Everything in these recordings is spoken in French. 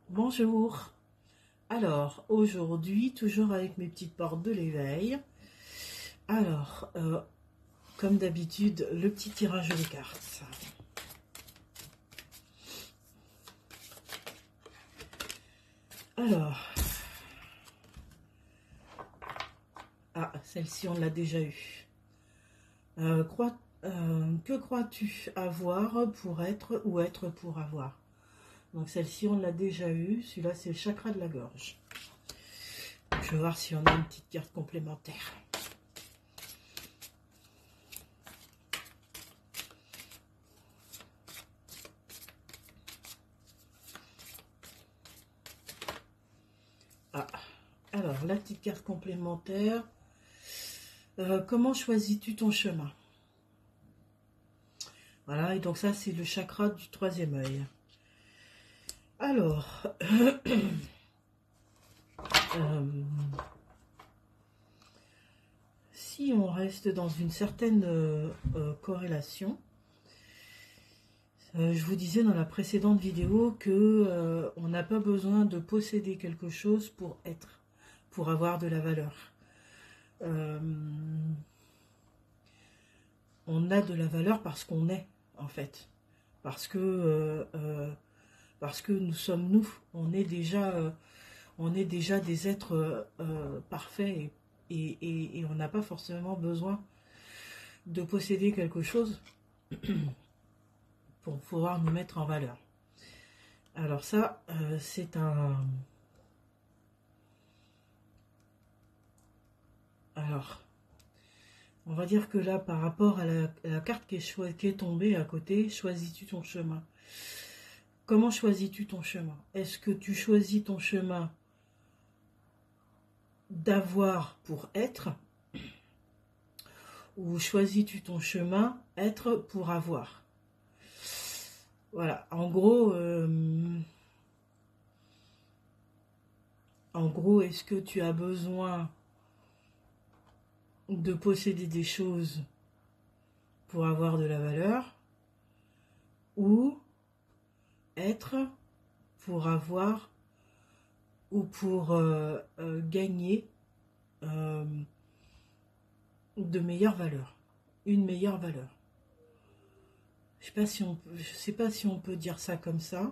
Bonjour. Alors, aujourd'hui, toujours avec mes petites portes de l'éveil. Alors, comme d'habitude, le petit tirage des cartes. Alors, celle-ci, on l'a déjà eue. Que crois-tu avoir pour être ou être pour avoir? Donc, celle-ci, on l'a déjà eue. Celui-là, c'est le chakra de la gorge. Je vais voir si on a une petite carte complémentaire. Alors, la petite carte complémentaire. Comment choisis-tu ton chemin? Voilà, et donc ça, c'est le chakra du troisième œil. Alors, si on reste dans une certaine corrélation, je vous disais dans la précédente vidéo que on n'a pas besoin de posséder quelque chose pour être, pour avoir de la valeur. On a de la valeur parce qu'on est, en fait. Parce que nous sommes nous. On est déjà des êtres parfaits et on n'a pas forcément besoin de posséder quelque chose pour pouvoir nous mettre en valeur. Alors ça, c'est un... Alors, on va dire que là, par rapport à la carte qui est tombée à côté, choisis-tu ton chemin? Comment choisis-tu ton chemin? Est-ce que tu choisis ton chemin d'avoir pour être, ou choisis-tu ton chemin être pour avoir? Voilà, en gros, est-ce que tu as besoin de posséder des choses pour avoir de la valeur, ou être pour avoir, ou pour gagner de meilleures valeurs, une meilleure valeur? Je sais pas si on peut dire ça comme ça.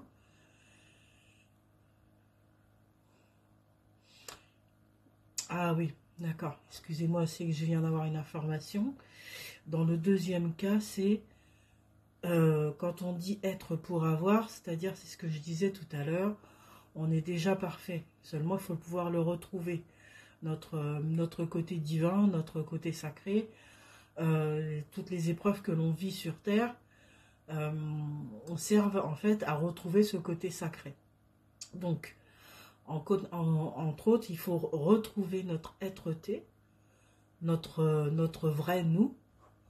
Ah oui, d'accord. Excusez-moi, c'est que je viens d'avoir une information. Dans le deuxième cas, c'est quand on dit être pour avoir, c'est-à-dire, c'est ce que je disais tout à l'heure, on est déjà parfait. Seulement, il faut pouvoir le retrouver. Notre côté divin, notre côté sacré, toutes les épreuves que l'on vit sur Terre, on servent en fait à retrouver ce côté sacré. Donc, entre autres, il faut retrouver notre être-té, notre vrai nous,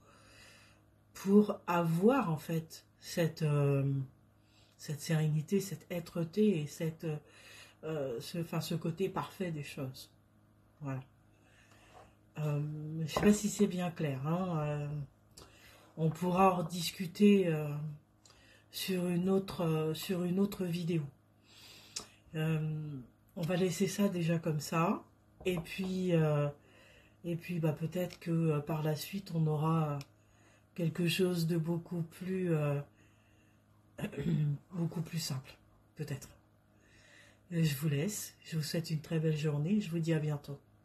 pour avoir en fait cette sérénité, cette être-té et ce côté parfait des choses. Voilà. Je ne sais pas si c'est bien clair. Hein, on pourra en discuter sur une autre vidéo. On va laisser ça déjà comme ça. Et puis bah, peut-être que par la suite, on aura quelque chose de beaucoup plus simple. Peut-être. Je vous laisse. Je vous souhaite une très belle journée. Je vous dis à bientôt.